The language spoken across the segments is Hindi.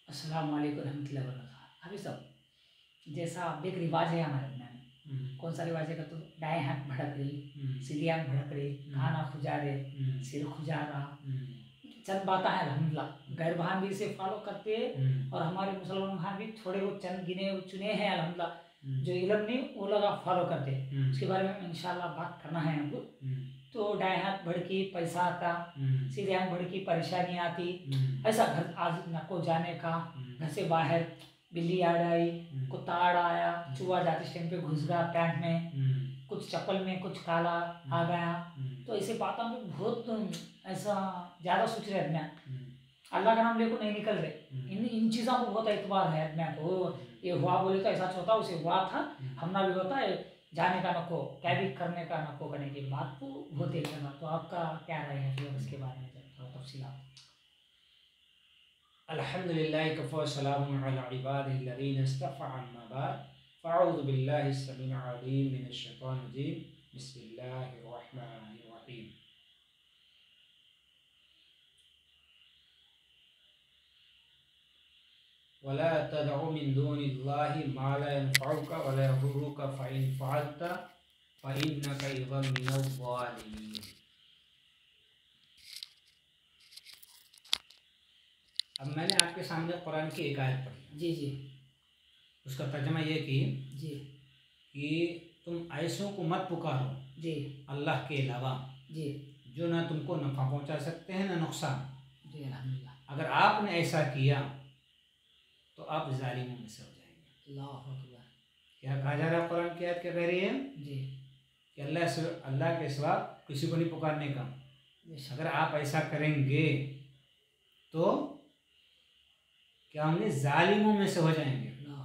अस्सलाम वालेकुम रहमतुल्लाहि व बरकातहू। अभी सब जैसा एक रिवाज है हमारे में, कौन सा रिवाज है का तो दाएं हाथ भड़क रही, सीधी आंख भड़क रही, खाना खुजा रहे, सिर खुजा रहा, चंद बातें हैं अल्हम्दुलिल्लाह। गैर भान भी इसे फॉलो करते हैं और हमारे मुसलमान भाई भी थोड़े वो चंद गिने चुने हैं अल्हम्दुलिल्लाह, जो इल्म नहीं वो लोग फॉलो करते हैं। उसके बारे में इंशाल्लाह बात करना है हमको। तो दाएं हाथ भड़की पैसा आता, सीधे आंख भड़की परेशानी आती, ऐसा घर आज न को जाने का, घर से बाहर बिल्ली आड़ आई, कुत्ता आड़ आया, चूहा जाते टाइम पे घुस गया पैंट में, कुछ चप्पल में कुछ काला आ गया। तो ऐसे बातों में बहुत ऐसा ज़्यादा सोच रहे आदमी, अल्लाह का नाम लेको नहीं निकल रहे। इन चीज़ों को बहुत एतबार है आदमी को, ये हुआ बोले तो ऐसा होता, उसे हुआ था हमना भी होता है, जाने का नको, क्या भी करने का नको करने की बात तो बहुत ही लगा। तो आपका क्या राय है फिर इसके बारे में थोड़ा तफसीलात? अल्हम्दुलिल्लाह कफ़ा सलामुन अला इबादिल्लज़ीना इस्तफ़ा अम्मा बाद फ़अऊज़ु बिल्लाहि अस्समीउल अलीम मिनश शैतानिर रजीम बिस्मिल्लाहिर रहमानिर रहीम। वला तदउ मिन दूनिल्लाहि मा ला यनफ़उका वला यज़ुर्रुका फ़इन फ़अलता फ़इन्नका इज़न मिनज़ ज़ालिमीन। अब मैंने आपके सामने कुरान की एक आयत पढ़ी। जी जी। उसका तर्जुमा ये कि जी कि तुम ऐसों को मत पुकारो जी अल्लाह के अलावा जी जो ना तुमको नफ़ा पहुंचा सकते हैं ना नुकसान। जी अल्हम्दुलिल्लाह। अगर आपने ऐसा किया तो आप जालिमों में से हो जाएंगे। अल्लाहु अकबर। क्या कहा जा रहा है कुरान की आयत क्या कह रही है जी कि अल्लाह के सिवा किसी को नहीं पुकारने का। अगर आप ऐसा करेंगे तो क्या होंगे, जालिमों में से हो जाएंगे।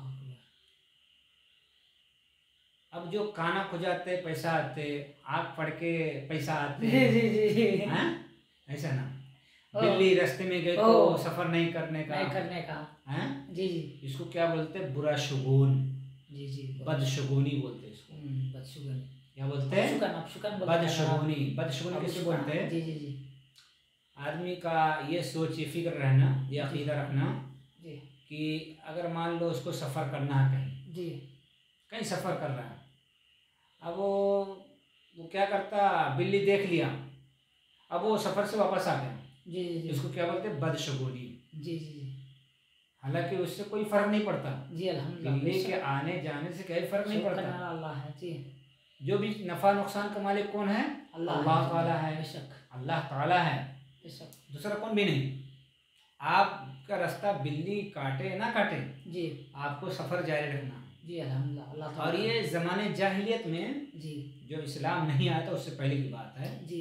अब जो काना खुजाते पैसा आते, आँख पड़ के पैसा आते, जी जी जी हैं ऐसा ना, बिल्ली रास्ते में गए तो सफर नहीं करने का हैं, जी जी, इसको क्या बोलते हैं, बुरा शुगुन। जी जी, बदशगुनी बोलते हैं इसको। बदशगुनी क्या बोलते हैं, बदशगुनी। बदशगुनी किसे बोलते हैं? जी जी जी। आदमी का ये सोच, ये फिक्र रहना, ये अकीदा रखना कि अगर मान लो उसको सफ़र करना है कहीं, जी कहीं सफ़र कर रहा है, अब वो क्या करता, बिल्ली देख लिया, अब वो सफ़र से वापस आ गया। जी जी, इसको क्या बोलते हैं, बदशगुनी। जी जी, हालांकि उससे कोई फर्क नहीं पड़ता जी अल्हम्दुलिल्लाह, बिल्ली के आने जाने से कोई फर्क नहीं पड़ता। अल्लाह है जी, जो भी नफ़ा नुकसान का मालिक कौन है, अल्लाह ताला है, अल्लाह ताला है, दूसरा कौन भी नहीं। आपका रास्ता बिल्ली काटे ना काटे जी, आपको सफ़र जारी रखना जी अल्हम्दुलिल्लाह। और ये ज़माने जाहिलियत में जी, जो इस्लाम नहीं आया था उससे पहले की बात है जी,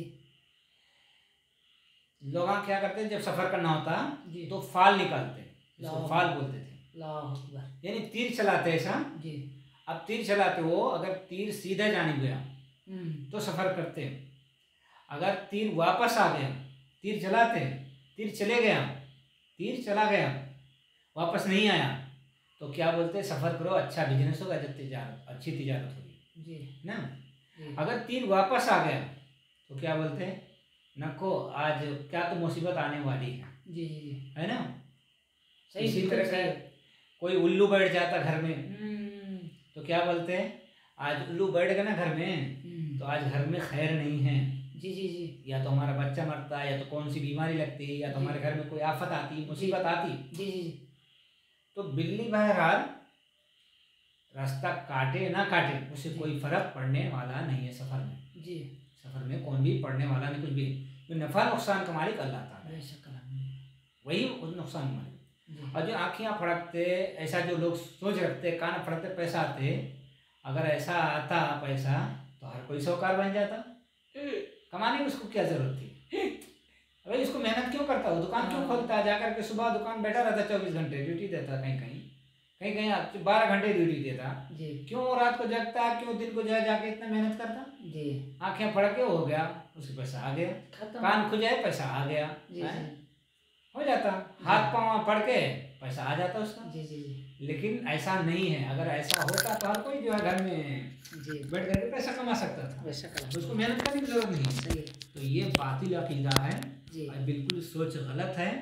लोग क्या करते हैं, जब सफ़र करना होता तो फाल निकालते, इसको फाल बोलते थे, यानी तीर चलाते ऐसा जी। अब तीर चलाते वो, अगर तीर सीधा जाने गया तो सफ़र करते, अगर तीर वापस आ गया, तीर चलाते, तीर चले गया, तीर चला गया वापस नहीं आया तो क्या बोलते हैं, सफ़र करो, अच्छा बिजनेस होगा, अच्छी तिजारत होगी जी ना जी। अगर तीर वापस आ गया तो क्या बोलते हैं, नको आज क्या तो मुसीबत आने वाली है जी जी, है ना। सही। इसी तरह से कोई उल्लू बैठ जाता घर में तो क्या बोलते हैं, आज उल्लू बैठ गया ना घर में तो आज घर में खैर नहीं है जी जी जी, या तो हमारा बच्चा मरता है, या तो कौन सी बीमारी लगती है, या तो हमारे घर में कोई आफत आती, मुसीबत आती जी जी। तो बिल्ली बहरहाल रास्ता काटे ना काटे उससे कोई फर्क पड़ने वाला नहीं है सफ़र में जी। सफ़र में कौन भी पड़ने वाला नहीं, कुछ भी। तो नफ़ा नुकसान का मालिक अल्लाह ताला है, वही उस नुकसान मालिक। और जो आँखियाँ फड़कते, ऐसा जो लोग सोच रखते, कान फड़कते पैसा आते, अगर ऐसा आता पैसा तो हर कोई साहूकार बन जाता, कमाने में उसको क्या ज़रूरत थी। अरे इसको मेहनत क्यों करता, वो दुकान क्यों खोलता है, जाकर के सुबह दुकान बैठा रहता, 24 घंटे ड्यूटी देता, कहीं कहीं 12 घंटे ड्यूटी देता जी। क्यों रात को जगता, क्यों दिन को जाके इतना मेहनत करता जी। आंखें फड़ के हो गया, उसके पैसा आ गया, कान खुजाए पैसा आ गया जी, हो जाता, हाथ पाँव पड़ के पैसा आ जाता उसका जी जी। लेकिन ऐसा नहीं है, अगर ऐसा होता तो हर कोई जो है घर में जी बैठ करके पैसा कमा सकता था, उसको मेहनत करने की जरूरत नहीं है। तो ये बातिल अकीदा है, बिल्कुल सोच गलत है,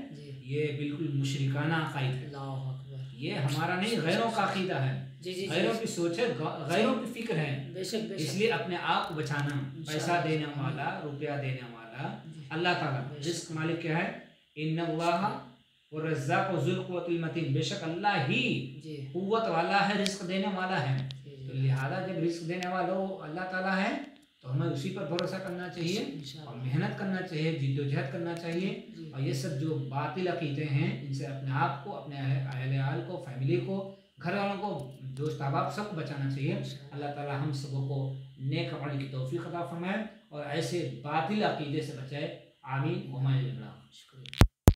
ये बिल्कुल मुशरिकाना अक़ीदा है। अल्लाह अकबर। ये हमारा नहीं, गैरों का अक़ीदा है। जी जी गैरों की सोच है, गैरों की फिक्र है। बेशक बेशक। इसलिए अपने आप को बचाना। पैसा देने वाला, रुपया देने वाला अल्लाह ताला, रिज़्क़ मालिक क्या है? इन्नल्लाह व रज़्ज़ाक़ु ज़ुल क़ुव्वतिल मतीन, बेशक अल्लाह ही कुव्वत वाला है, रिज़्क़ देने वाला है। तो लिहाजा जब रिज़्क़ देने वाला अल्लाह ताला है तो हमें उसी पर भरोसा करना चाहिए और मेहनत करना चाहिए, जिद्दोजहद करना चाहिए। और ये सब जो बातिल अक़ीदे हैं इनसे अपने आप को, अपने अहल को, फैमिली को, घर वालों को, दोस्त अहबाब सबको बचाना चाहिए। अल्लाह ताला हम सबों को नेक अमल की तौफ़ीक़ अता फ़रमाए और ऐसे बातिल अक़ीदे से बचाए। आमीन व मा